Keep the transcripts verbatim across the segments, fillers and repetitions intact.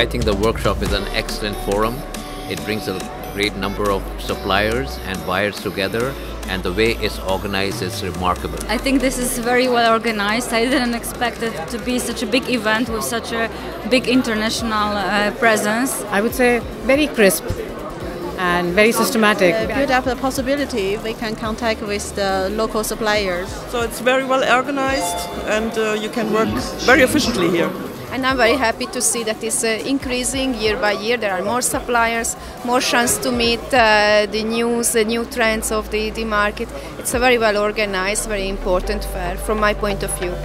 I think the workshop is an excellent forum. It brings a great number of suppliers and buyers together, and the way it's organized is remarkable. I think this is very well organized. I didn't expect it to be such a big event with such a big international uh, presence. I would say very crisp and very systematic. Uh, build up the possibility we can contact with the local suppliers. So it's very well organized, and uh, you can work very efficiently here. And I'm very happy to see that it's uh, increasing year by year. There are more suppliers, more chance to meet uh, the news, the new trends of the, the market. It's a very well organized, very important fair from my point of view.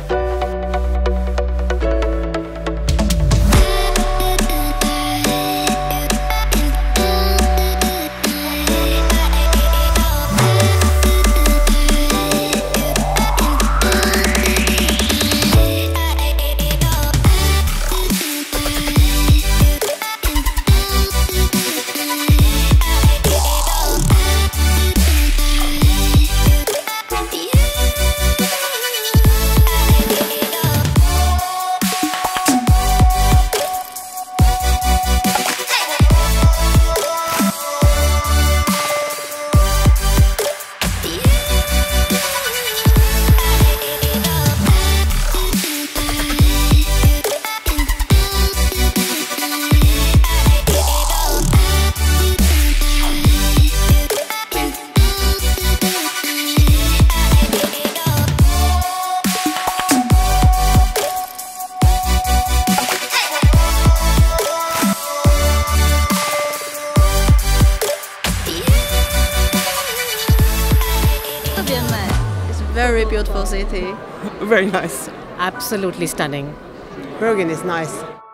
It's a very beautiful city. Very nice. Absolutely stunning. Bergen is nice.